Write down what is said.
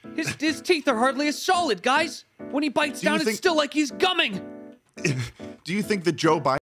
His teeth are hardly as solid, guys. When he bites down, it's still like he's gumming. Do you think that Joe Biden